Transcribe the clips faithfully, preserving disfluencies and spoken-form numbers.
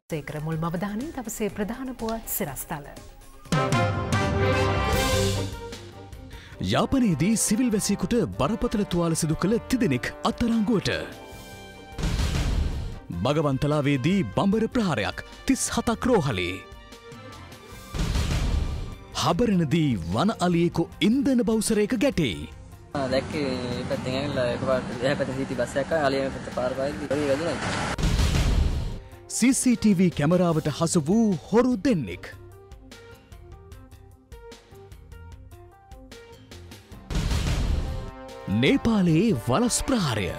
සේකර මුල්ම අවධානය දවසේ ප්‍රධාන පුවත් සිරස්තල. යාපනයේදී සිවිල් වැසියෙකුට බරපතල තුවාල සිදු කළ තිදෙනෙක් අත්අඩංගුවට. බගවන්තලාවේදී බඹර ප්‍රහාරයක් තිස් හතක් රෝහලේ. හබරණදී වන අලියෙකු ඉන්ධන බවුසරයක ගැටේ. දැක්කේ පැත්තෙන් ඇවිල්ලා එකපාරට එහා පැත්තේ සීටි බස් එකක් අලිය පැත්ත පාර පාරදී හරි වැදුනා. සී සී ටී වී කැමරාවට හසු වූ හොරු දෙන්නෙක්. නේපාලයේ වලස් ප්‍රහාරය.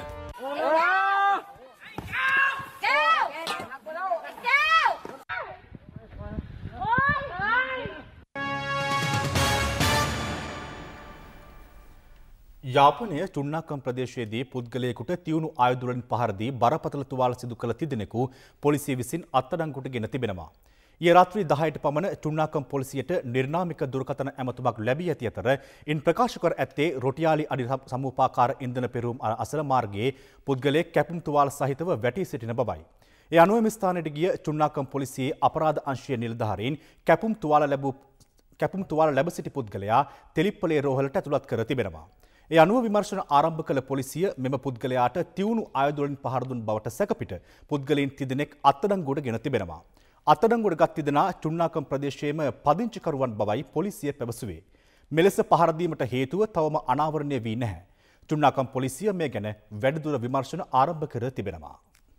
යාපනය චුන්නාකම් ප්‍රදේශයේදී පුද්ගලයෙකුට තියුණු ආයුධවලින් පහර දී බරපතල තුවාල සිදු කළ තිදෙනෙකු පොලිසිය විසින් අත්අඩංගුවට ගෙන තිබෙනවා. ඊයේ රාත්‍රී දහයට පමණ චුන්නාකම් පොලිසියට නිර්නාමික දුරකථන ඇමතුමක් ලැබී ඇති අතර ඉන් ප්‍රකාශ කර ඇත්තේ රොටියාලි අඩි සමූපාකාර ඉන්ධන පෙරවුම් අසල මාර්ගයේ පුද්ගලයෙක් කැපුම් තුවාල සහිතව වැටී සිටින බවයි. ඒ අනුව මෙම ස්ථානයට ගිය චුන්නාකම් පොලිසියේ අපරාධ අංශයේ නිලධාරීන් කැපුම් තුවාල ලැබූ කැපුම් තුවාල ලැබ සිටි පුද්ගලයා තෙලිප්පලේ රෝහලට ඇතුළත් කර තිබෙනවා. ඒ අනුව විමර්ශන ආරම්භ කළ පොලිසිය මෙම පුද්ගලයාට තියුණු ආයුධවලින් පහර දුන් බවට සැකපිට පුද්ගලයන් තිදෙනෙක් අත්අඩංගුවට ගෙන තිබෙනවා. අත්අඩංගුවට ගත් තිදෙනා චුන්නාකම් ප්‍රදේශයේම පදිංචිකරුවන් බවයි පොලිසිය පැවසුවේ. මෙලෙස පහර දීමට හේතුව තවම අනාවරණය වී නැහැ. චුන්නාකම් පොලිසිය මේ ගැන වැඩිදුර විමර්ශන ආරම්භ කර තිබෙනවා.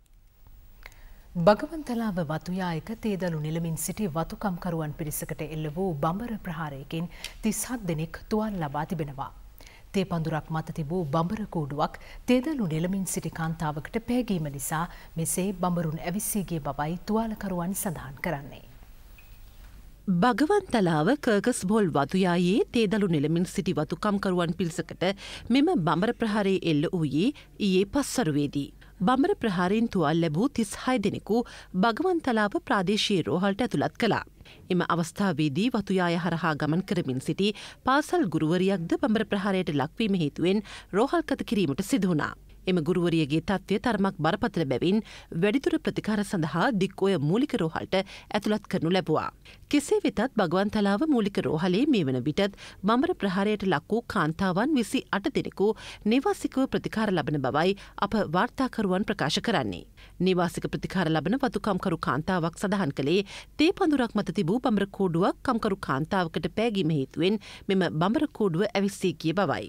බගවන්තලාව වතුයායක තේදලු නිලමින් සිටි වතුකම්කරුවන් පිරිසකට එල්ල වූ බඹර ප්‍රහාරයකින් තිස් හත් දෙනෙක් තුවාල ලබා තිබෙනවා. තේ පඳුරක් මත තිබූ බඹර කූඩුවක් තේදලු නෙළමින් සිටි කාන්තාවකට පෑගීම නිසා මෙසේ බඹරුන් ඇවිස්සී ගිය බවයි තුවාලකරුවන් සඳහන් කරන්නේ. බගවන්තලාව කර්කස්බෝල් වතුයායේ තේදලු නෙළමින් සිටි වතුකම්කරුවන් පිරිසකට මෙම බඹර ප්‍රහාරයේ එල්ල වූයේ ඊයේ පස්වරුවේදී. බඹර ප්‍රහාරයෙන් තුවාල ලැබූ තිස් හය දෙනෙකු බගවන්තලාව ප්‍රාදේශීය රෝහලට ඇතුළත් කළා. එම අවස්ථාවේදී වතුයාය හරහා ගමන් කරමින් සිටි පාසල් ගුරුවරියක්ද බඹර ප්‍රහාරයට ලක්වීම හේතුවෙන් රෝහල්ගත කිරීමට සිදු වුණා. එම ගුරුවරියගේ තත්ත්වය තරමක් බරපතල බැවින් වැඩිදුර ප්‍රතිකාර සඳහා දික්ඔය මූලික රෝහලට ඇතුළත් කරනු ලැබුවා. කෙසේ වෙතත් බගවන්තලාව මූලික රෝහලේ මේ වන විටත් බඹර ප්‍රහාරයට ලක් වූ කාන්තාවන් විසි අට දෙනෙකු නිවාසිකව ප්‍රතිකාර ලබන බවයි අප වාර්තාකරුවන් ප්‍රකාශ කරන්නේ. නිවාසික ප්‍රතිකාර ලබන වතුකම්කරු කාන්තාවක් සඳහන් කළේ තේ පඳුරක් මත තිබූ බඹර කූඩුවක් කම්කරු කාන්තාවකට පෑගීම හේතුවෙන් මෙම බඹර කූඩුව ඇවිස්සී ගිය බවයි.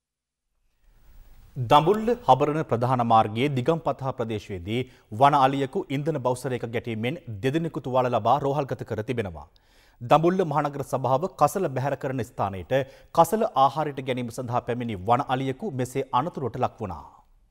දඹුල්ල හබරණ ප්‍රධාන මාර්ගයේ දිගම්පතහ ප්‍රදේශයේදී වන අලියෙකු ඉන්ධන බවුසරයක ගැටීමෙන් දෙදෙනෙකු තුවාල ලබා රෝහල්ගත කර තිබෙනවා. දඹුල්ල මහනගර සභාව කසල බැහැර කරන ස්ථානයට කසල ආහාරයට ගැනීම සඳහා පැමිණි වන අලියෙකු මෙසේ අනතුරට ලක් වුණා.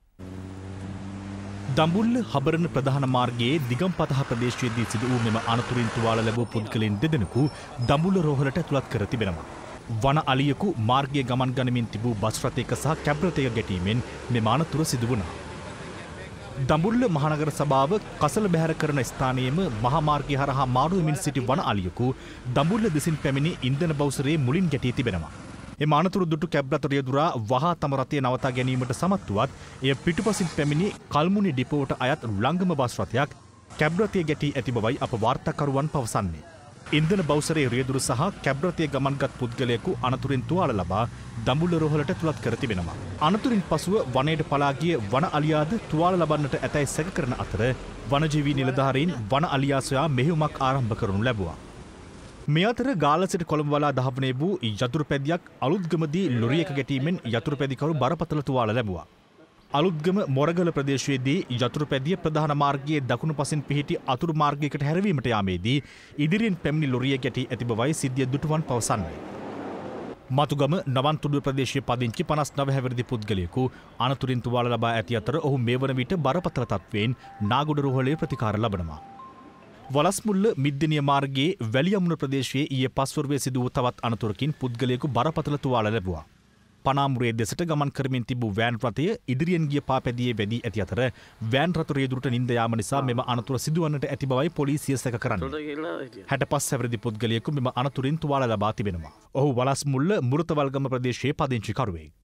දඹුල්ල හබරණ ප්‍රධාන මාර්ගයේ දිගම්පතහ ප්‍රදේශයේදී සිදු වූ මෙම අනතුරින් තුවාල ලැබූ පුද්ගලයන් දෙදෙනෙකු දඹුල්ල රෝහලට ඇතුළත් කර තිබෙනවා. වන අලියෙකු මාර්ගයේ ගමන් ගනිමින් තිබූ බස් රථයක සහ කැබ් රථයක ගැටීමෙන් මෙම අනතුර සිදු වුණා. දඹුල්ල මහනගර සභාව කසල බැහැර කරන ස්ථානයේම මහා මාර්ගය හරහා මාරු වෙමින් සිටි වන අලියෙකු දඹුල්ල දෙසින් පැමිණි ඉන්ධන බවුසරයේ මුලින් ගැටී තිබෙනවා. එම අනතුරු දුටු කැබ් රථ රියදුරා වහා තම රථය නවතා ගැනීමට සමත් වුවත් එය පිටුපසින් පැමිණි කල්මුනි ඩිපෝවට අයත් ළංගම බස් රථයක් කැබ් රථය ගැටී ඇති බවයි අප වාර්තාකරුවන් පවසන්නේ. ඉන්ධන බවුසරයේ රියදුරු සහ කැබ් රථයේ ගමන්ගත් පුද්ගලයෙකු අනතුරින් තුවාල ලබා දඹුල්ල රෝහලට ඇතුළත් කර තිබෙනවා. අනතුරින් පසුව වනයට පලා ගිය වන අලියාද තුවාල ලබන්නට ඇතැයි සැක කරන අතර වනජීවී නිලධාරීන් වන අලියා සොයා මෙහෙයුමක් ආරම්භ කරනු ලැබුවා. මේ අතර ගාල්ල සිට කොළඹ වලා දහවනේ වූ යතුරුපැදියක් අලුත්ගමදී ලොරියක ගැටීමෙන් යතුරුපැදිකරු බරපතල තුවාල ලැබුවා. අලුත්ගම මොරගල ප්‍රදේශයේදී යතුරුපැදිය ප්‍රධාන මාර්ගයේ දකුණු පසින් පිහිටි අතුරු මාර්ගයකට හැරවීමට යාමේදී ඉදිරියෙන් පැමිණි ලොරිය ගැටී ඇති බවයි සිද්ධිය දුටුවන් පවසන්නේ. මතුගම නවන්තුඩුව ප්‍රදේශයේ පදිංචි පනස් නව හැවිරිදි පුද්ගලයෙකු අනතුරින් තුවාල ලබා ඇති අතර ඔහු මේ වන විට බරපතල තත්ත්වයෙන් නාගොඩ රෝහලේ ප්‍රතිකාර ලබනවා. වලස්මුල්ල මිද්දනිය මාර්ගයේ වැලියමුණ ප්‍රදේශයේ ඊයේ පස්වරුවේ සිදු වූ තවත් අනතුරකින් පුද්ගලයෙකු බරපතල තුවාල ලැබුවා. පනාමුරේ දෙසට ගමන් කරමින් තිබූ වෑන් රථය ඉදිරියෙන් ගිය පාපැදියේ වැදී ඇති අතර වෑන් රථ රියදුරට නින්ද යාම නිසා මෙම අනතුර සිදුවන්නට ඇති බවයි පොලිසිය සැක කරන්නේ. හැටපස් හැවිරිදි පුද්ගලයෙකු මෙම අනතුරින් තුවාල ලබා තිබෙනවා. ඔහු වලස්මුල්ල මුරතවල්ගම ප්‍රදේශයේ පදිංචිකරුවෙක්.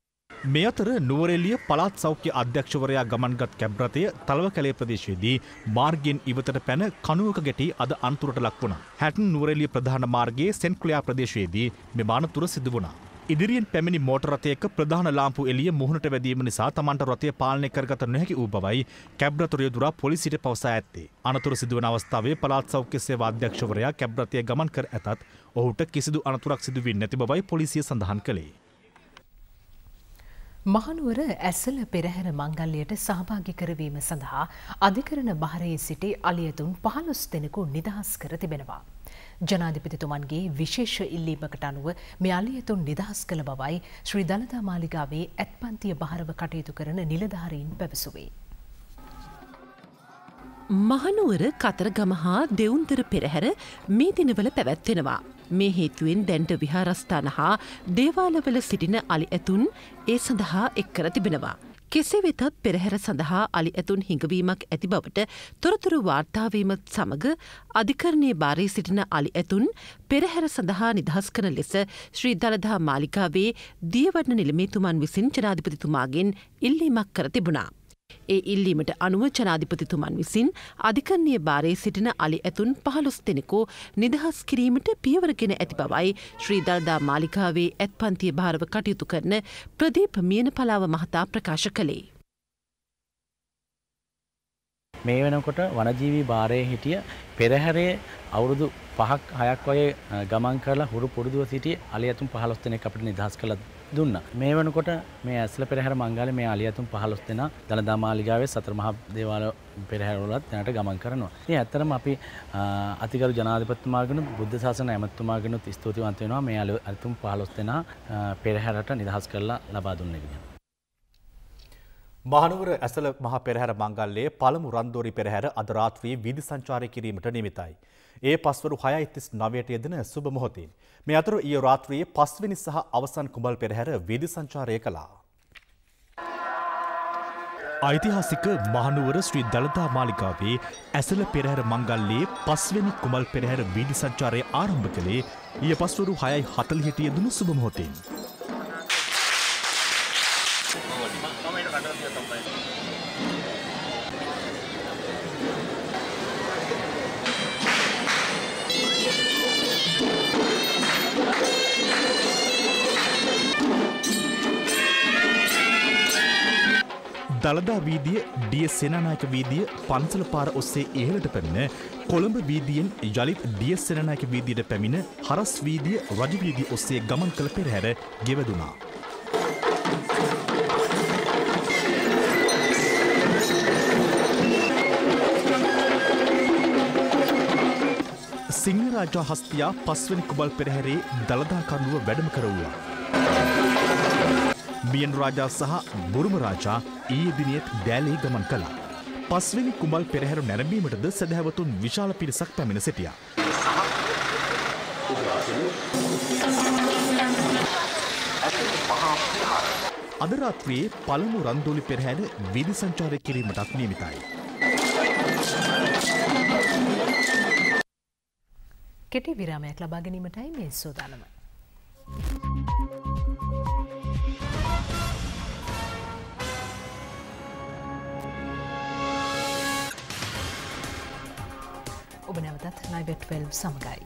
මේ අතර නුවරඑළිය පළාත් සෞඛ්‍ය අධ්‍යක්ෂවරයා ගමන්ගත් කැබ් රථය තලවකැලේ ප්‍රදේශයේදී මාර්ගයෙන් ඉවතට පැන කණුවක ගැටී අද අනතුරට ලක් වුණා. හැටන් නුවරඑළිය ප්‍රධාන මාර්ගයේ සෙන්ට් ක්ලියා ප්‍රදේශයේදී මෙම අනතුර සිදු වුණා. ඉදිරියෙන් පැමිණි මෝටර රථයක ප්‍රධාන ලාම්පු එළිය මුහුණට වැදීම නිසා තමන්ට රථය පාලනය කරගත නොහැකි වූ බවයි කැබ් රථ රියදුරා පොලිසියට පවසා ඇත්තේ. අනතුර සිදුවන අවස්ථාවේ පළාත් සෞඛ්‍ය සේවා අධ්‍යක්ෂවරයා කැබ් රථය ගමන් කර ඇතත් ඔහුට කිසිදු අනතුරක් සිදු වෙන්නේ නැති බවයි පොලිසිය සඳහන් කළේ. මහනුවර ඇසළ පෙරහැර මංගල්‍යයට සහභාගී කරවීම සඳහා අධිකරණ භාරයේ සිටි අලියතුන් පහළොස් දෙනෙකු නිදහස් කර තිබෙනවා. ජනාධිපතිතුමන්ගේ විශේෂ ඉල්ලීමකට අනුව මේ අලියතුන් නිදහස් කළ බවයි ශ්‍රී දළදා මාලිගාවේ ඇත්පන්තිය භාරව කටයුතු කරන නිලධාරීන් පැවසුවේ. මහනුවර කතරගම හා දෙවුන්තර පෙරහැර මේ දිනවල පැවැත්වෙනවා. මේ හේතුවෙන් දැන්ට විහාරස්ථාන හා දේවාලවල සිටින අලි ඇතුන් ඒ සඳහා එක් කර තිබෙනවා. කෙසේ වෙතත් පෙරහැර සඳහා අලි ඇතුන් හිඟවීමක් ඇති බවට තොරතුරු වාර්තාවීමත් සමග අධිකරණයේ භාරයේ සිටින අලි ඇතුන් පෙරහැර සඳහා නිදහස් කරන ලෙස ශ්‍රී දළදා මාලිගාවේ දියවඩන නිලමේතුමන් විසින් ජනාධිපතිතුමාගෙන් ඉල්ලීමක් කර තිබුණා. ඒ ඉල්ලීමට අනුව ජනාධිපතිතුමන් විසින් අධිකරණයේ භාරයේ සිටින අලි ඇතුන් පහළොස් දෙනෙකු නිදහස් කිරීමට පියවරගෙන ඇති බවයි ශ්‍රී දළදා මාලිගාවේ ඇත්පන්තිය භාරව කටයුතු කරන ප්‍රදීප් මියනපලාව මහතා ප්‍රකාශ කළේ. මේ වෙනකොට වනජීවී භාරයේ හිටිය පෙරහැරේ අවුරුදු පහක් හයක් වගේ ගමන් කරලා හුරු පුරුදුව සිටියේ අලි ඇතුන් පහළොස් දෙනෙක් අපිට නිදහස් කළා දුන්නා. මේ වෙනකොට මේ ඇස්ල පෙරහැර මංගල්‍යයේ මේ අලි ඇතුන් පහළොස් දෙනා දළදා මාලිගාවේ සතර මහා දේවාල පෙරහැර වලත් දැනට ගමන් කරනවා. ඉතින් ඇත්තටම අපි අතිගරු ජනාධිපතිතුමාගෙන බුද්ධ ශාසන ඇමතුමාගෙන ස්තුතිවන්ත වෙනවා මේ අලි ඇතුන් පහළොස් දෙනා පෙරහැරට නිදහස් කරලා ලබා දුන්නේ කියලා. මහනුවර ඇසළ මහා පෙරහැර මංගල්‍යයේ පළමු රන්දෝරි පෙරහැර අද රාත්‍රියේ වීදි සංචාරය කිරීමට නියමිතයි. ඒ පස්වරු හයයි තිස් නවයට යෙදෙන සුබ මොහොතේ. මේ අතර ඊයේ රාත්‍රියේ පස්වෙනි සහ අවසන් කුඹල් පෙරහැර වීදි සංචාරය කළා. ඓතිහාසික මහනුවර ශ්‍රී දළදා මාලිගාවේ ඇසළ පෙරහැර මංගල්‍යයේ පස්වෙනි කුඹල් පෙරහැර වීදි සංචාරය ආරම්භ කළේ ඊයේ පස්වරු හයයි හතළිහට යෙදුණු සුබ මොහොතේ. දළදා වීදිය ඩී එස් සේනානායක වීදිය පන්සල පාර ඔස්සේ ඉහළට පැමිණ කොළඹ වීදියෙන් යළිත් ඩී එස් සේනානායක වීදියට පැමිණ හරස් වීදිය රජ වීදිය ඔස්සේ ගමන් කළ පෙරහැර ගෙවදුනා. සිංහරාජා හස්තියා පස්වෙනි කුඹල් පෙරහැරේ දළදා කරුණුව වැඩම කරවුවා. මියන් රාජා සහ බුරුම රාජා ඊයේ දිනයේත් දෑලේ ගමන් කළා. පස්වෙනි කුඹල් පෙරහැර නැරඹීමටද සැදැහැවතුන් විශාල පිරිසක් පැමිණ සිටියා. අද රාත්‍රියේ පළමු රන්දෝලි පෙරහැර වීදි සංචාරය කිරීමටත් නියමිතයි. කෙටි විරාමයක් ලබා ගැනීමටයි මේ සූදානම. ඔබ නැවතත් නයිබෙට් ට්වෙල්ව් සමගයි.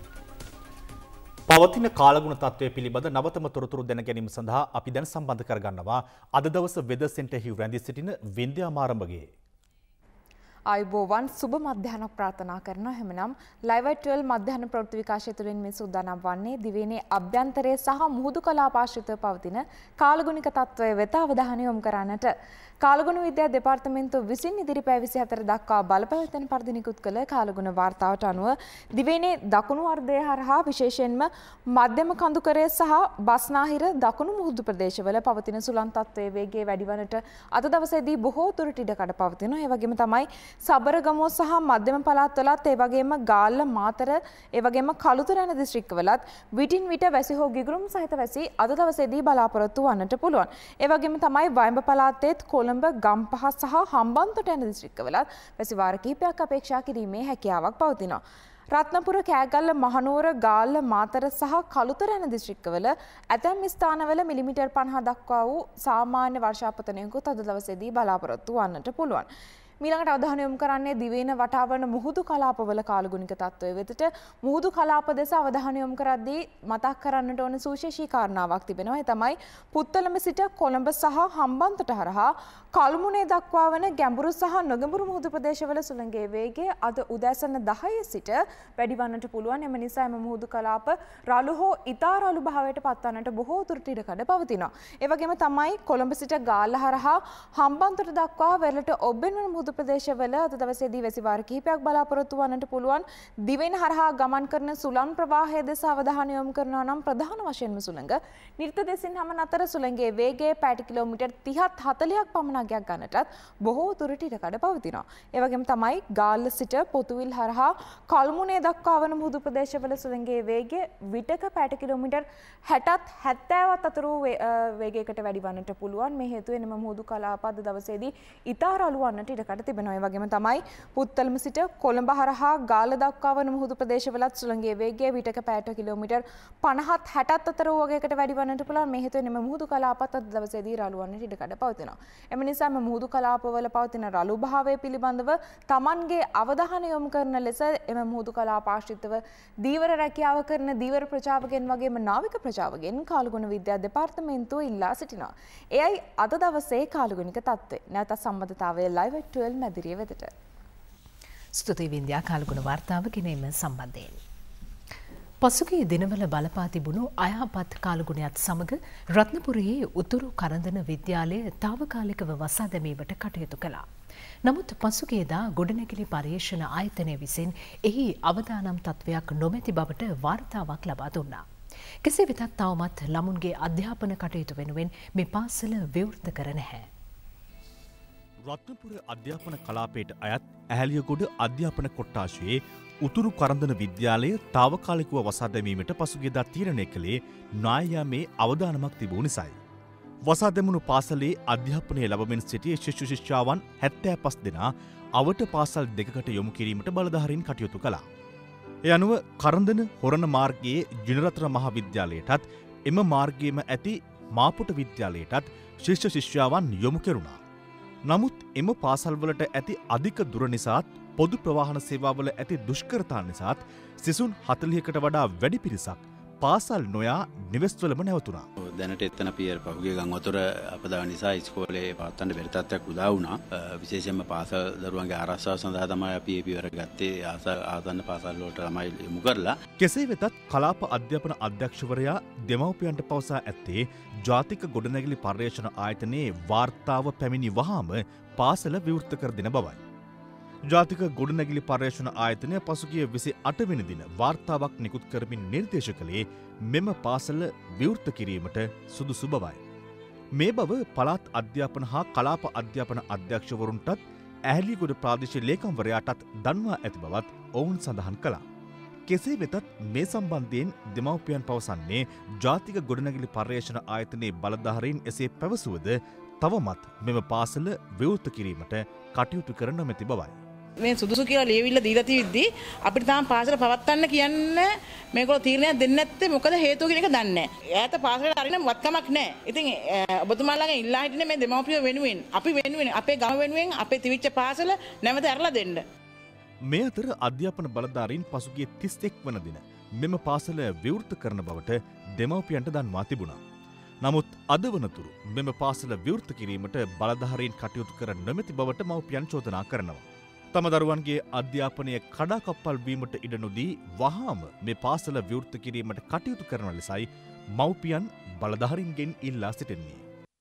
පවතින කාලගුණ තත්ත්වය පිළිබඳ නවතම තොරතුරු දැන ගැනීම සඳහා අපි දැන් සම්බන්ධ කරගන්නවා අද දවස වෙදර් සෙන්ටර් හි රැඳී සිටින වින්ද්‍යා මාරඹගේ. ආයුබෝවන් සුබ මධ්‍යහ්න ප්‍රාර්ථනා කරන හැමනම් ලයිව් ට්වෙල්ව් මධ්‍යහ්න ප්‍රවෘත්ති විකාශය තුළින් මේ සූදානම් වන්නේ දිවයිනේ අභ්‍යන්තරයේ සහ මුහුදු කලාපාශ්‍රිතව පවතින කාලගුණික තත්ත්වය වෙත අවධානය යොමු කරන්නට. කාලගුණ විද්‍යා දෙපාර්තමේන්තුව විසින් ඉදිරි පැය විසිහතර දක්වා බලපෑවතන පරිදි නිකුත් කළ කාලගුණ වාර්තාවට අනුව දිවයිනේ දකුණු අර්ධය හරහා විශේෂයෙන්ම මධ්‍යම කඳුකරය සහ බස්නාහිර දකුණු මුහුදු ප්‍රදේශවල පවතින සුළං තත්ත්වයේ වේගය වැඩි වනට අද දවසේදී බොහෝ දුරට ඉඩකඩ පවතිනවා. ඒ වගේම තමයි සබරගමුව සහ මධ්‍යම පළාත්වලත් ඒ වගේම ගාල්ල මාතර ඒ වගේම කළුතර යන දිස්ත්‍රික්කවලත් විටින් විට වැසි හෝ ගිගුරුම් සහිත වැසි අද දවසේදී බලාපොරොත්තු වන්නට පුළුවන්. ඒ වගේම තමයි වයඹ පළාතේත් කොළඹ ගම්පහ සහ හම්බන්තොට යන දිස්ත්‍රික්කවලත් වැසි වාර කිහිපයක් අපේක්ෂා කිරීමේ හැකියාවක් පවතිනවා. රත්නපුර කෑගල්ල මහනුවර ගාල්ල මාතර සහ කළුතර යන දිස්ත්‍රික්කවල ඇතැම් ස්ථානවල මිලිමීටර් පනහ දක්වා වූ සාමාන්‍ය වර්ෂාපතනයකුත් අද දවසේදී බලාපොරොත්තු වන්නට පුළුවන්. මීළඟට අවධානය යොමු කරන්නේ දිවයින වටාවන මුහුදු කලාපවල කාලගුණික තත්ත්වය වෙතට. මුහුදු කලාප දෙස අවධානය යොමු කරද්දී මතක් කරන්නට ඕන සුවිශේෂී කාරණාවක් තිබෙනවා. ඒ තමයි පුත්තලම සිට කොළඹ සහ හම්බන්තොට හරහා කළුමුණේ දක්වා වන ගැඹුරු සහ නොගැඹුරු මුහුදු ප්‍රදේශවල සුළඟේ වේගය අද උදෑසන දහය සිට වැඩි වන්නට පුළුවන්. එම නිසා එම මුහුදු කලාප රළු හෝ ඉතා රළු භාවයට පත්වන්නට බොහෝ දුරට ඉඩකඩ පවතිනවා. ඒ වගේම තමයි කොළඹ සිට ගාල්ල හරහා හම්බන්තොට දක්වා වෙරළට ඔබ්බෙන් වන මුහුදු ප්‍රදේශවල අද දවසේදී වැසිවාර කිහිපයක් බලාපොරොත්තු වන්නට පුළුවන්. දිවයින හරහා ගමන් කරන සුළං ප්‍රවාහය දෙස අවධානය යොමු කරනවා නම් ප්‍රධාන වශයෙන්ම සුළඟ නිර්ත දෙසින් හමන අතර සුළඟේ වේගය පැයට කිලෝමීටර් තිහත් හතලිහක් පමණක් ගන්නටත් බොහෝ දුරට ඉඩකඩ පවතිනවා. ඒ වගේම තමයි ගාල්ල සිට පොතුවිල් හරහා කල්මුණේ දක්වා වන මුහුදු ප්‍රදේශවල සුළඟේ වේගය විටක පැයට කිලෝමීටර් හැටත් හැත්තෑවත් අතර වේගයකට වැඩි වන්නට පුළුවන්. මේ හේතුවෙන් එම මුහුදු කලාප අද දවසේදී ඉතා රළු වන්නට ඉඩකඩ තිබෙනවා. ඒ වගේම තමයි පුත්තලම සිට කොළඹ හරහා ගාල්ල දක්වා වන මුහුදු ප්‍රදේශවලත් සුළඟේ වේගය විටක පැයට කිලෝමීටර් පනහත් හැටත් අතර වේගයකට වැඩි වන්නට පුළුවන්. මේ හේතුවෙන් එම මුහුදු කලාපත් අද දවසේදී රළු වන්නට ඉඩකඩ පවතිනවා. එම නිසා එම මුහුදු කලාපවල පවතින රළු භාවය පිළිබඳව Tamanගේ අවධානය යොමු කරන ලෙස එම මුහුදු කලාප ආශ්‍රිතව දීවර රැකියාව කරන දීවර ප්‍රජාවගෙන් වගේම නාවික ප්‍රජාවගෙන් කාලගුණ විද්‍යා දෙපාර්තමේන්තුව ඉල්ලා සිටිනවා. එයයි අද දවසේ කාලගුණික තත්ත්වය. නැවත සම්බන්ධතාවය ලයිව් ට්වෙල්ව් මැදිරිය වෙතට. ස්තුතියි වින්ද්‍යා කාලගුණ වාර්තාව ගෙනීම සම්බන්ධයෙන්. පසුගිය දිනවල බලපා තිබුණු අයහපත් කාලගුණයත් සමග රත්නපුරයේ උතුරු කරඳන විද්‍යාලය තාවකාලිකව වසා දැමීමට කටයුතු කළා. නමුත් පසුගියදා ගොඩනැගිලි පර්යේෂණ ආයතනය විසින් එහි අවදානම් තත්ත්වයක් නොමැති බවට වාර්තාවක් ලබා දුන්නා. කෙසේ වෙතත් තවමත් ළමුන්ගේ අධ්‍යාපන කටයුතු වෙනුවෙන් මේ පාසල විවෘත කර නැහැ. රත්නපුර අධ්‍යාපන කලාපයට අයත් ඇහැලියගොඩ අධ්‍යාපන කොට්ටාශයේ උතුරු කරඳන විද්‍යාලය තාවකාලිකව වසා දැමීමට පසුගියදා තීරණය කළේ නායයාමේ අවදානමක් තිබූ නිසායි. වසා දැමුණු පාසලේ අධ්‍යාපනය ලබමින් සිටිය ශිෂ්‍ය ශිෂ්‍යාවන් හැත්තෑ පස් දෙනා අවට පාසල් දෙකකට යොමු කිරීමට බලධාරීන් කටයුතු කළා. ඒ අනුව කරඳන හොරණ මාර්ගයේ ජිනරත්න මහාවිද්‍යාලයටත් එම මාර්ගයේම ඇති මාපොට විද්‍යාලයටත් ශිෂ්‍ය ශිෂ්‍යාවන් යොමු කෙරුණා. නමුත් එම පාසල්වලට ඇති අධික දුර නිසාත් පොදු ප්‍රවාහන සේවාවල ඇති දුෂ්කරතා නිසාත් සිසුන් හතළිහකට වඩා වැඩි පිරිසක් පාසල් නොයා නිවෙස්වලම නැවතුණා. දැනට එතන පියර පහුගිය ගම් වතුර අපදාව නිසා ඉස්කෝලේ පවත්වන්න බැරි තත්ත්වයක් උදා වුණා. විශේෂයෙන්ම පාසල් දරුවන්ගේ ආරක්ෂාව සඳහා තමයි අපි මේ පියවර ගත්තේ. ආසන්න පාසල් වලට ළමයි යොමු කරලා. කෙසේ වෙතත් කලාප අධ්‍යාපන අධ්‍යක්ෂවරයා දෙමව්පියන්ට පවසා ඇත්තේ ජාතික ගොඩනැගිලි පර්යේෂණ ආයතනයේ වාර්තාව පැමිණි වහාම පාසල විවෘත කර දෙන බවයි. ජාතික ගොඩනැගිලි පර්යේෂණ ආයතනය පසුගිය විසි අට වෙනි දින වාර්තාවක් නිකුත් කරමින් නිර්දේශ කළේ මෙම පාසල විවෘත කිරීමට සුදුසු බවයි. මේ බව පළාත් අධ්‍යාපන හා කලාප අධ්‍යාපන අධ්‍යක්ෂවරුන්ටත් ඇහැලියගොඩ ප්‍රාදේශීය ලේකම්වරයාටත් දන්වා ඇති බවත් ඔවුන් සඳහන් කළා. කෙසේ වෙතත් මේ සම්බන්ධයෙන් දෙමව්පියන් පවසන්නේ ජාතික ගොඩනැගිලි පර්යේෂණ ආයතනයේ බලධාරීන් එසේ පැවසුවද තවමත් මෙම පාසල විවෘත කිරීමට කටයුතු කර නොමැති බවයි. මේ සුදුසු කියලා ලියවිල්ල දීලා තියද්දී අපිට තාම පාසල පවත්වන්න කියන්නේ මේගොල්ලෝ තීරණයක් දෙන්නේ නැත්තේ මොකද හේතුව කියන එක දන්නේ නැහැ. ඈත පාසලට අරින්න වත්කමක් නැහැ. ඉතින් ඔබතුමාලාගෙන් ඉල්ලා හිටින්නේ මේ දෙමව්පියෝ වෙනුවෙන් අපි වෙනුවෙන් අපේ ගම වෙනුවෙන් අපේ තිවිච්ච පාසල නැවත ඇරලා දෙන්න. මේ අතර අධ්‍යාපන බලධාරීන් පසුගිය තිස් එක් වන දින මෙම පාසල විවෘත කරන බවට දෙමව්පියන්ට දන්වා තිබුණා. නමුත් අද වනතුරු මෙම පාසල විවෘත කිරීමට බලධාරීන් කටයුතු කර නොමැති බවට මව්පියන් චෝදනා කරනවා. තම දරුවන්ගේ අධ්‍යාපනය කඩාකප්පල් වීමට ඉඩ නොදී වහාම මේ පාසල විවෘත කිරීමට කටයුතු කරන ලෙසයි මව්පියන් බලධාරීන්ගෙන් ඉල්ලා සිටින්නේ.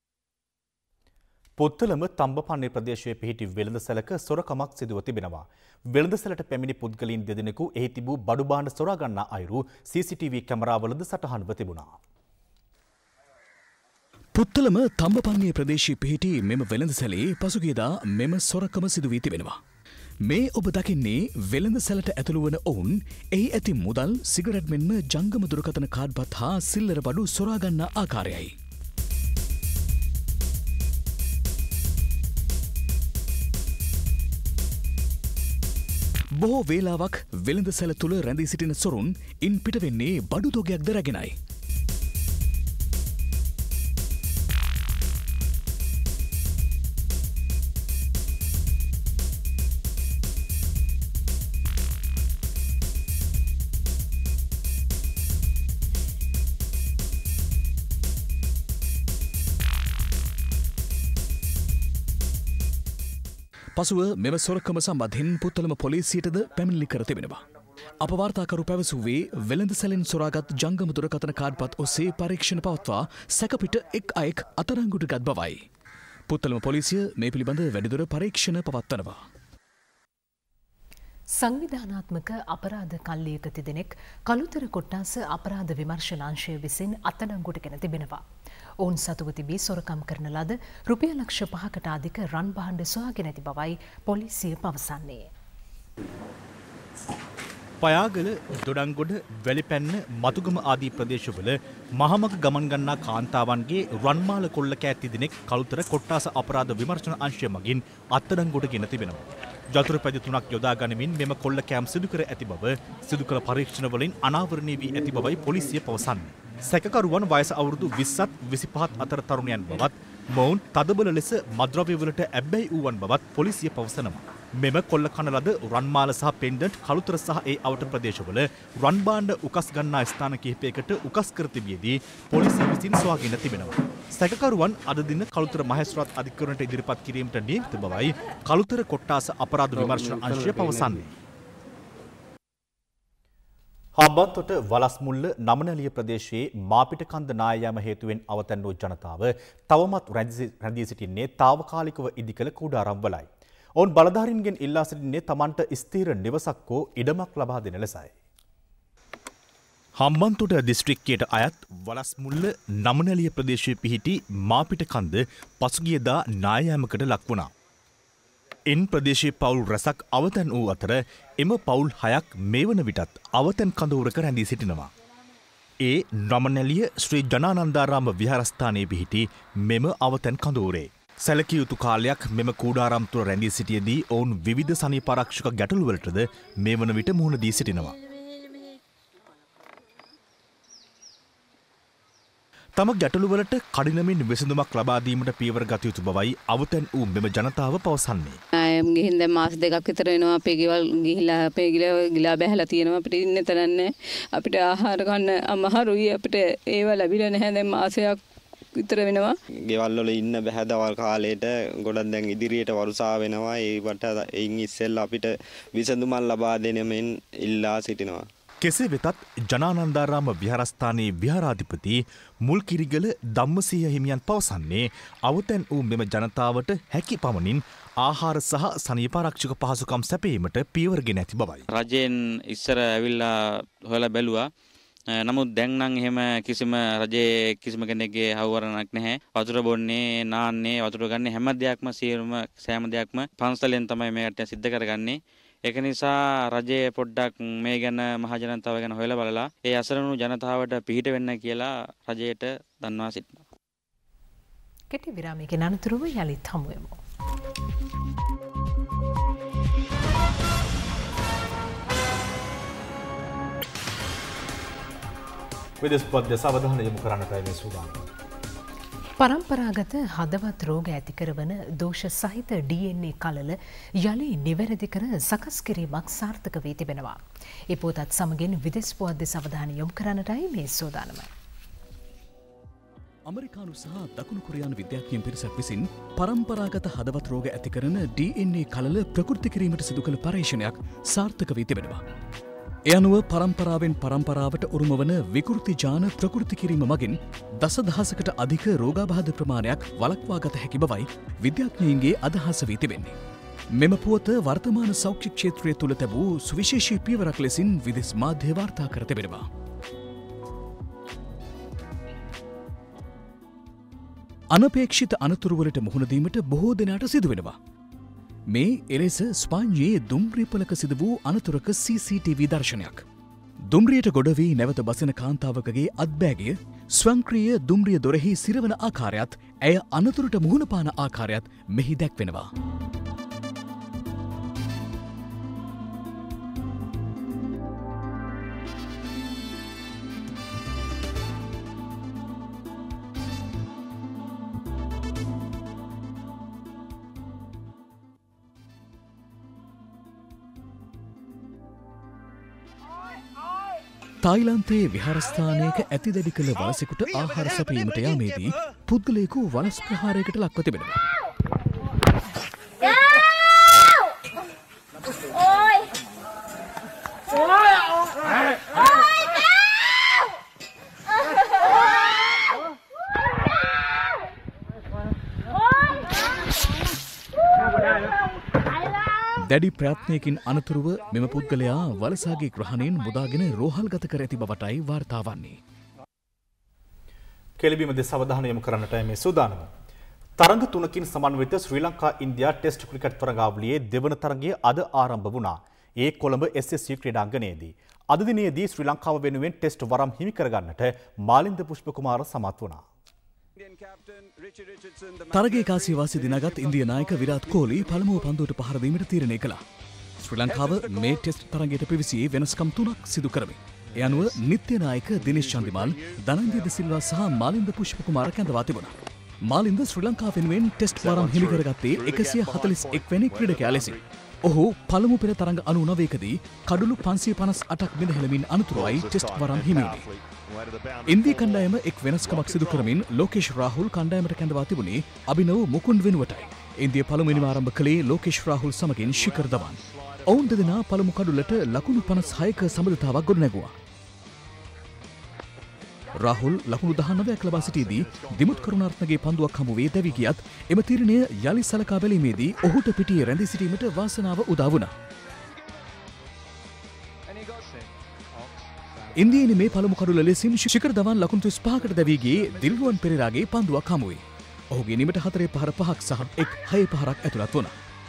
පුත්තලම තම්බපන්නේ ප්‍රදේශයේ පිහිටි වෙළඳසැලක සොරකමක් සිදුව තිබෙනවා. වෙළඳසැලට පැමිණි පුද්ගලයන් දෙදෙනෙකු එහි තිබූ බඩු භාණ්ඩ සොරා ගන්නා අයුරු සී සී ටී වී කැමරාවලද සටහන්ව තිබුණා. පුත්තලම තම්බපන්නේ ප්‍රදේශයේ පිහිටි මෙම වෙළඳසැලේ පසුගියදා මෙම සොරකම සිදු වී තිබෙනවා. මේ ඔබ දකින්නේ වෙළඳසැලට ඇතුළු වන ඔවුන් එහි ඇති මුදල් සිගරට් මෙන්ම ජංගම දුරකථන කාඩ්පත් හා සිල්ලර බඩු සොරා ගන්නා ආකාරයයි. බොහෝ වේලාවක් වෙළඳ සැල තුළ රැඳී සිටින සොරුන් ඉන් පිට වෙන්නේ බඩු තොගයක් ද රැගෙනයි. පසුව මෙම සොරකම සම්බන්ධයෙන් පුත්තලම පොලිසියටද පැමිණිලි කර තිබෙනවා. අප වාර්තාකරු පැවසුවේ වෙළඳ සැලෙන් සොරාගත් ජංගම දුරකථන කාඩ්පත් ඔස්සේ පරීක්ෂණ පවත්වා සැකපිට එක් අයෙක් අත්අඩංගුවට ගත් බවයි. පුත්තලම පොලිසිය මේ පිළිබඳ වැඩිදුර පරීක්ෂණ පවත්වනවා. සංවිධානාත්මක අපරාධ කල්ලියක තිදෙනෙක් කළුතර කොට්ටාස අපරාධ විමර්ශනාංශය විසින් අත්අඩංගුවට ගෙන තිබෙනවා. ඔවුන් සතුව තිබී සොරකම් කරන ලද රුපියල් ලක්ෂ පහකට අධික රන් භාණ්ඩ සොයාගෙන ඇති බවයි පොලිසිය පවසන්නේ. පයාගල දොඩංගොඩ වැලිපැන්න මතුගම ආදී ප්‍රදේශවල මහමග ගමන් ගන්නා කාන්තාවන්ගේ රන්මාල කොල්ල කෑති දිනෙක් කළුතර කොට්ටාස අපරාධ විමර්ශන අංශය මගින් අත්අඩංගුවට ගෙන තිබෙනවා. ජතුරු පැජ තුනක් යොදා ගනිමින් මෙම කොල්ල කෑම් සිදු කර ඇති බව සිදු කළ පරීක්ෂණ වලින් අනාවරණය වී ඇති බවයි පොලිසිය පවසන්නේ. සැකකරුවන් වයස අවුරුදු විස්සත් විසිපහත් අතර තරුණයන් බවත් මොවුන් තදබල ලෙස මද්‍රව්‍යවලට ඇබ්බැහි වූවන් බවත් පොලිසිය පවසනවා. මෙම කොල්ල කන ලද රන්මාල සහ පෙන්ඩන්ට් කළුතර සහ ඒ අවට ප්‍රදේශවල රන් භාණ්ඩ උකස් ගන්නා ස්ථාන කිහිපයකට උකස් කර තිබියදී පොලිසිය විසින් සොයාගෙන තිබෙනවා. සැකකරුවන් අද දින කළුතර මහේස්ත්‍රාත් අධිකරණයට ඉදිරිපත් කිරීමට නියමිත බවයි කළුතර කොට්ටාස අපරාධ විමර්ශන අංශය පවසන්නේ. හම්බන්තොට වලස්මුල්ල නමනලිය ප්‍රදේශයේ මාපිට කන්ද නායෑම හේතුවෙන් අවතැන් වූ ජනතාව තවමත් රැඳී සිටින්නේ තාවකාලිකව ඉදිකළ කුඩාරම්වලයි. ඔවුන් බලධාරීන්ගෙන් ඉල්ලා සිටින්නේ තමන්ට ස්ථීර නිවසක් හෝ ඉඩමක් ලබා දෙන ලෙසයි. හම්බන්තොට දිස්ත්‍රික්කයට අයත් වලස්මුල්ල නමනලිය ප්‍රදේශයේ පිහිටි මාපිට කන්ද පසුගියදා නායෑමකට ලක් වුණා. එන් ප්‍රදේශයේ පවුල් රැසක් අවතැන් වූ අතර එම පවුල් හයක් මේ වන විටත් අවතැන් කඳවුරක රැඳී සිටිනවා. ඒ නමනැලිය ශ්‍රී ජනානන්දාරාම විහාරස්ථානයේ පිහිටි මෙම අවතැන් කඳවුරේ. සැලකිය යුතු කාලයක් මෙම කූඩාරම් තුළ රැඳී සිටියදී ඔවුන් විවිධ සනීපාරක්ෂක ගැටලුවලටද මේ වන විට මුහුණ දී සිටිනවා. තම ගැටලුවලට කඩිනමින් විසඳුමක් ලබා දීමට පියවර ගත යුතු බවයි අවතැන් වූ මෙම ජනතාව පවසන්නේ. ආයම් ගිහින් දැන් මාස දෙකක් විතර වෙනවා අපේ ගෙවල් ගිහිලා අපේ ගිලා ගිලා බැහැලා තියෙනවා අපිට ඉන්න තැන නැහැ. අපිට ආහාර ගන්න අමාරුයි අපිට ඒව ලැබිලා නැහැ දැන් මාසයක් විතර වෙනවා. ගෙවල් වල ඉන්න බෑ දවල් කාලේට ගොඩක් දැන් ඉදිරියට වරුසා වෙනවා. ඒවට එයින් ඉස්සෙල්ලා අපිට විසඳුමක් ලබා දෙන මෙන් ඉල්ලා සිටිනවා. කෙසේ වෙතත් ජනානන්දාරාම විහාරස්ථානයේ විහාරාධිපති මුල්කිරිගල ධම්මසිංහ හිමියන් පවසන්නේ අවතැන් වූ මෙම ජනතාවට හැකි පමණින් ආහාර සහ සනීපාරක්ෂක පහසුකම් සැපයීමට පියවරගෙන ඇති බවයි. රජයෙන් ඉස්සර ඇවිල්ලා හොයලා බැලුවා. නමුත් දැන් නම් එහෙම කිසිම රජයේ කිසිම කෙනෙක්ගේ හවුවරණක් නැහැ. වතුර බොන්නේ, නාන්නේ, වතුර ගන්න හැම දෙයක්ම සියලුම සෑම දෙයක්ම පන්සලෙන් තමයි මේකට සිද්ධ කරගන්නේ. ඒක නිසා රජයේ පොඩ්ඩක් මේ ගැන මහ ජනතාව ගැන හොයලා බලලා ඒ අසරණු ජනතාවට පිහිට වෙන්න කියලා රජයට දන්වා සිටිනවා. කෙටි විරාමයකින් අනතුරුව යලිත් හමු වෙමු. විදේශ පොද්ද සවධානය යොමු කරන්නටයි මේ සූදානම්. පරම්පරාගත හදවත් රෝග ඇති කරවන දෝෂ සහිත ඩී එන් ඒ කලල යලි නිවැරදි කර සකස් කිරීමක් සාර්ථක වී තිබෙනවා. ඒ පොතත් සමගින් විදේශ පොද්ද සවධානය යොමු කරන්නටයි මේ සූදානම. අමරිකානු සහ දකුණු කොරියානු විද්‍යාඥයන් පිරිසක් විසින් පරම්පරාගත හදවත් රෝග ඇති කරන ඩී එන් ඒ කලල ප්‍රකෘති කිරීමට සිදු කළ පරීක්ෂණයක් සාර්ථක වී තිබෙනවා. ඒ අනුව පරම්පරාවෙන් පරම්පරාවට උරුම වන විකෘති ජාන ප්‍රකෘති කිරීම මගින් දසදහසකට අධික රෝගාබාධ ප්‍රමාණයක් වළක්වා ගත හැකි බවයි විද්‍යාඥයින්ගේ අදහස වී තිබෙන්නේ. මෙම පුවත වර්තමාන සෞඛ්‍ය ක්ෂේත්‍රය තුළ තැබූ සුවිශේෂී පියවරක් ලෙසින් විදෙස් මාධ්‍ය වාර්තා කර තිබෙනවා. අනපේක්ෂිත අනතුරුවලට මුහුණ දීමට බොහෝ දෙනාට සිදු වෙනවා. මේ එලෙස ස්පාඤ්ඤයේ දුම්රියපලක සිදු වූ අනතුරක සී සී ටී වී දර්ශනයක්. දුම්රියට ගොඩ වී නැවත බසින කාන්තාවකගේ අත්බෑගය ස්වංක්‍රීය දුම්රිය දොරෙහි සිරවන ආකාරයත් ඇය අනතුරට මුහුණ පාන ආකාරයත් මෙහි දැක්වෙනවා. තායිලන්තයේ විහාරස්ථානයක ඇතිදැඩි කළ වලසෙකුට ආහාර සැපීමට යාමේදී පුද්ගලයෙකු වලස් ප්‍රහාරයකට ලක්ව තිබෙනවා. දැඩි ප්‍රයත්නයකින් අනතුරුව මෙම පුද්ගලයා වලසාගේ ග්‍රහණයෙන් මුදාගෙන රෝහල්ගත කර ඇති බවටයි වාර්තා වන්නේ. කෙලිබීම දෙස අවධානය යොමු කරන්නට මේ සූදානම. තරඟ තුනකින් සමන්විත Sri Lanka India test cricket තරඟාවලියේ දෙවන තරඟය අද ආරම්භ වුණා. ඒ කොළඹ එස් එස් සී ක්‍රීඩාංගණයේදී. අද දිනේදී ශ්‍රී ලංකාව වෙනුවෙන් ටෙස්ට් වරම් හිමි කරගන්නට මාලින්ද පුෂ්පකුමාර සමත් වුණා. තරගයේ කාසියවාසී දිනාගත් ඉන්දිය නායක විරාට් කෝලි පළමුව පන්දුවට පහර දීමට තීරණය කළා. ශ්‍රී ලංකාව මේ ටෙස්ට් තරගයට පිවිසියේ වෙනස්කම් තුනක් සිදු කරමින්. ඒ අනුව නිත්‍ය නායක දිනේෂ් චන්දිමාල්, දනන්දිය ද සිල්වා සහ මාලින්ද පුෂ්පකුමාර කැඳවා තිබුණා. මාලින්ද ශ්‍රී ලංකාව වෙනුවෙන් ටෙස්ට් වරම් හිමි කරගත්තේ එකසිය හතළිස් එක් වැනි ක්‍රීඩකයා ලෙසින්. ඔහු පළමු පෙර තරඟ අනූනවයකදී කඩුළු පන්සිය පනස් අටක් බිඳහෙළමින් අනතුරුවයි ටෙස්ට් වරම් හිමි වුණේ. ඉන්දිය කණ්ඩායම එක් වෙනස්කමක් සිදු කරමින් ලෝකේෂ් රාහුල් කණ්ඩායමට කැඳවා තිබුණේ අභිනව මුකුන්ඩ් වෙනුවටයි. ඉන්දිය පළමුවෙනිම ආරම්භ කළේ ලෝකේෂ් රාහුල් සමගින් ශිඛර් ධවන්. ඔවුන් දෙදෙනා පළමු කඩුලට ලකුණු පනස් හයක සබඳතාවක් ගොඩනැගුවා. රාහුල් ලකුණු දහනවයක් ලබා සිටියේදී දිමුත් කරුණාරත්නගේ පන්දුවක් හමු වී දැවි ගියත් එම තීරණය යලි සලකා බැලීමේදී ඔහුට පිටියේ රැඳී සිටීමට වාසනාව උදා වුණා. ඉන්දියාවේ මේ පළමු කඩුල ලෙසින් ශිඛර් ධවන් ලකුණු තිස් පහකට දැවී ගියේ දිල්රුවන් පෙරේරාගේ පන්දුවක් හමුවේ. ඔහුගේ නිමට හතරේ පහර පහක් සහ එක් හයේ පහරක් ඇතුළත් වුණා.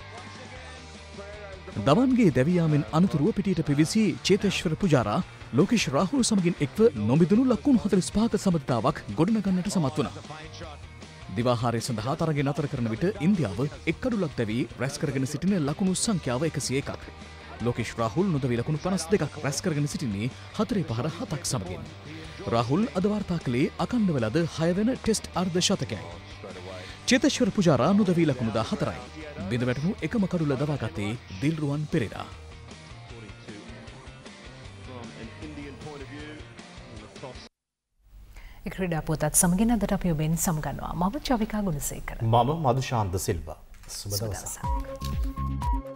ධවන්ගේ දැවී යාමෙන් අනතුරුව පිටියට පිවිසි චේතේශ්වර පුජාරා ලෝකේෂ් රාහුල් සමගින් එක්ව නොමිදුණු ලකුණු හතළිස් පහක සමතාවක් ගොඩනගන්නට සමත් වුණා. දිවාහාරය සඳහා තරගය නතර කරන විට ඉන්දියාව එක් කඩුලක් දැවී රැස් කරගෙන සිටින ලකුණු සංඛ්‍යාව එකසිය එකක්. ලෝකේෂ් රාහුල් නොදවී ලකුණු පනස් දෙකක් රැස් කරගෙන සිටින්නේ හතරේ පහර හතක් සමගින්. රාහුල් අද වාර්තා කළේ අකණ්ඩව ලද හය වෙන ටෙස්ට් අර්ධ ශතකයයි. චේතේශ්වර පුජාරා නොදවී ලකුණු දාහතරයි. බිඳ වැටුණු එකම කඩුල දවාගත්තේ දිල්රුවන් පෙරේරා. ක්‍රීඩා පුවතත් සමගින් අදට අපි ඔබෙන් සමගන්නවා. මම චවිකා ගුණසේකර. මම මදුශාන්ත සිල්වා. සුබ දවසක්.